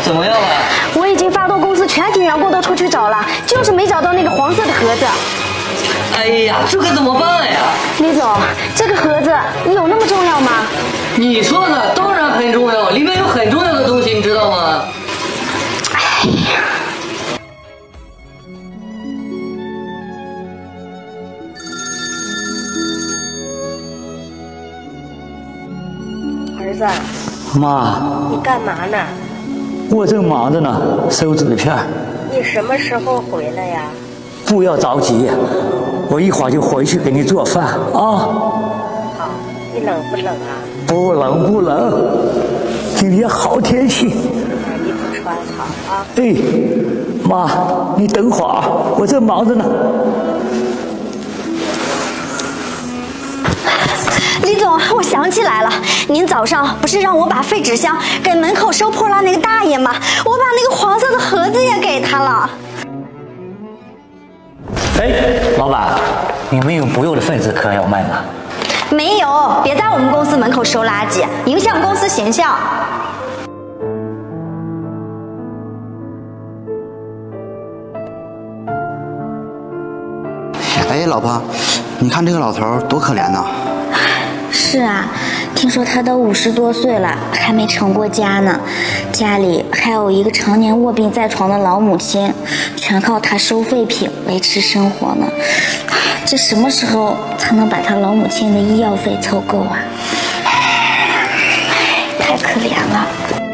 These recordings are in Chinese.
怎么样了？ 我已经发动公司全体员工都出去找了，就是没找到那个黄色的盒子。 哎呀，这可怎么办呀？ 李总，这个盒子有那么重要吗？ 你说呢？当然很重要，里面有很重要的东西，你知道吗？ 哎呀。 儿子， 妈， 你干嘛呢？ 我正忙着呢，收纸片。 你什么时候回来呀？ 不要着急，我一会儿就回去给你做饭啊。 好，你冷不冷啊？ 不冷不冷，今天好天气。 把衣服穿好啊。 哎，妈，你等会儿，我正忙着呢。 李总，我想起来了，您早上不是让我把废纸箱给门口收破烂那个大爷吗？我把那个黄色的盒子也给他了。 哎，老板，你们有不用的废纸壳要卖吗？ 没有，别在我们公司门口收垃圾，影响公司形象。 哎，老婆，你看这个老头多可怜呐！ 是啊，听说他都50多岁了，还没成过家呢，家里还有一个常年卧病在床的老母亲，全靠他收废品维持生活呢。这什么时候才能把他老母亲的医药费凑够啊？太可怜了。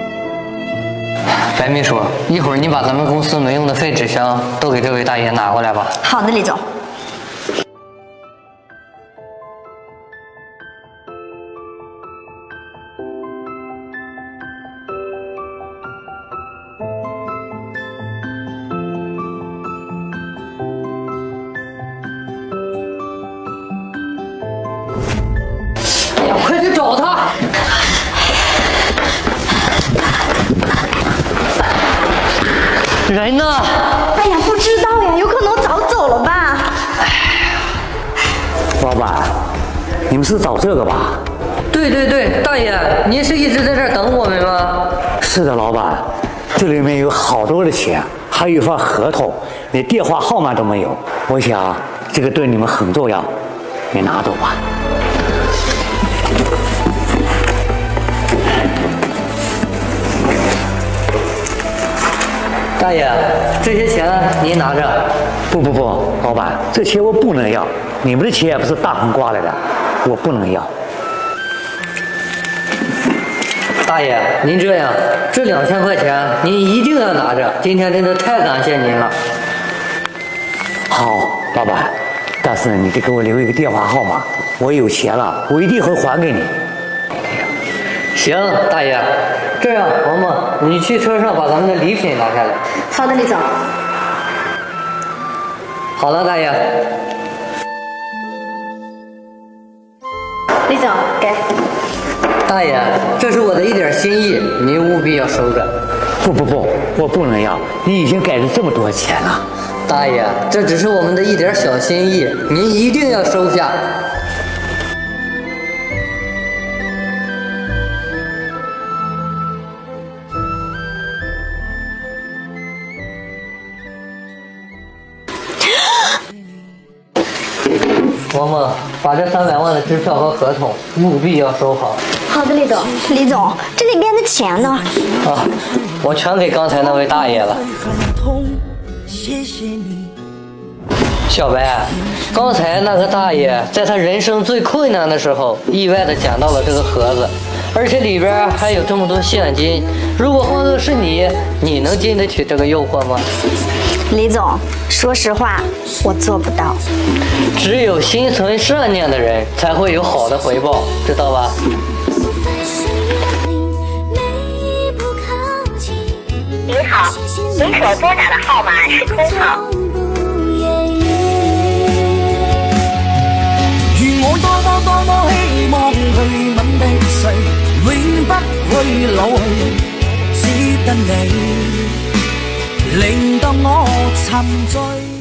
白秘书，一会儿你把咱们公司没用的废纸箱都给这位大爷拿过来吧。 好的，李总。 快去找他！人呢？ 哎呀，不知道呀，有可能早走了吧。 老板，你们是找这个吧？ 对对对，大爷，您是一直在这儿等我们吗？ 是的，老板，这里面有好多的钱，还有一份合同，连电话号码都没有。我想这个对你们很重要，你拿走吧。 大爷，这些钱您拿着。 不，老板，这钱我不能要，你们的钱也不是大风刮来的，我不能要。 大爷，您这样，这2000块钱您一定要拿着，今天真的太感谢您了。 好，老板，但是你得给我留一个电话号码，我有钱了，我一定会还给你。 行，大爷，这样，萌萌，你去车上把咱们的礼品拿下来。 好的，李总。 好了，大爷。 李总，给。 大爷，这是我的一点心意，您务必要收着。 不，我不能要，你已经给了这么多钱了。 大爷，这只是我们的一点小心意，您一定要收下。 萌萌，把这300万的支票和合同务必要收好。 好的，李总。李总，这里边的钱呢？ 啊，我全给刚才那位大爷了。小白，刚才那个大爷在他人生最困难的时候，意外的捡到了这个盒子，而且里边还有这么多现金。如果换作是你，你能经得起这个诱惑吗？ 李总，说实话，我做不到。 只有心存善念的人才会有好的回报，知道吧？ 您好，您所拨打的号码是空号。如我多希望去吻的谁，永不會老去，只得你。令到我沉醉。